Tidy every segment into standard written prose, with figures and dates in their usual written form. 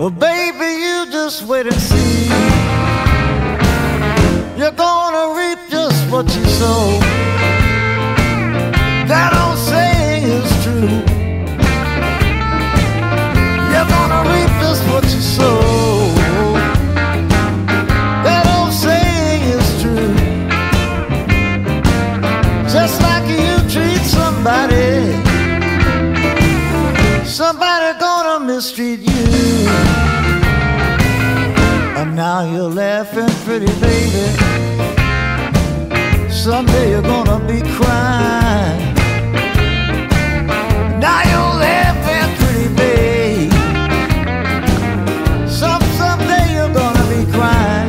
Well, baby, you just wait and see. You're gonna reap just what you sow. That old saying is true. You're gonna reap just what you sow. That old saying is true. Just like you treat somebody, somebody gonna mistreat you. And now you're laughing, pretty baby. Someday you're gonna be crying. Now you're laughing, pretty baby. Someday you're gonna be crying.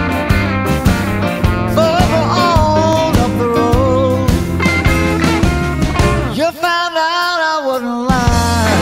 Further on up the road, you found out I wasn't lying.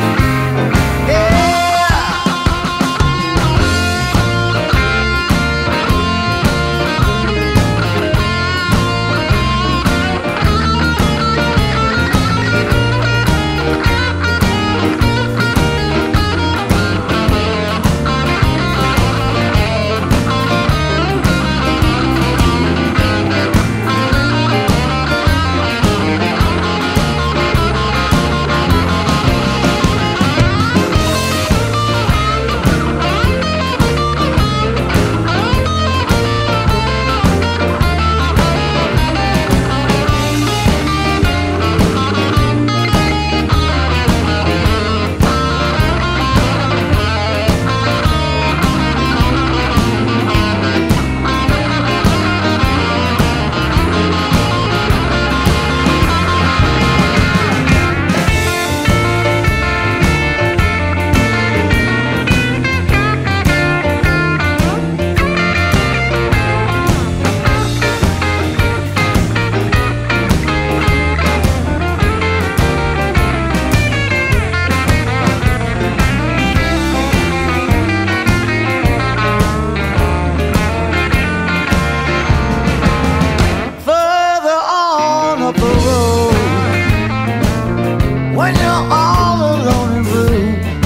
When you're all alone and blue,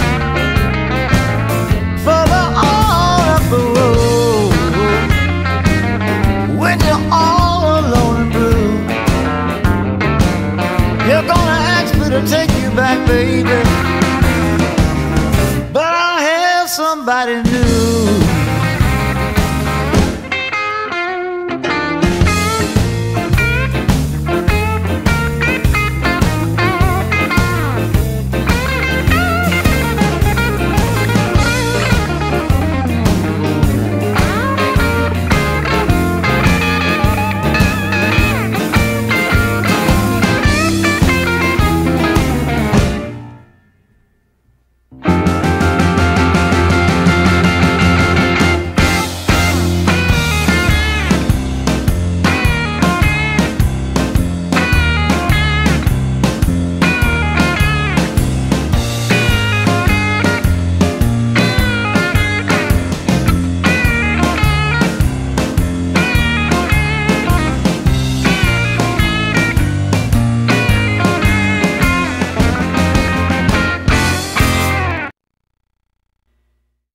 further on up the road. When you're all alone and blue, you're gonna ask me to take you back, baby, but I'll have somebody new.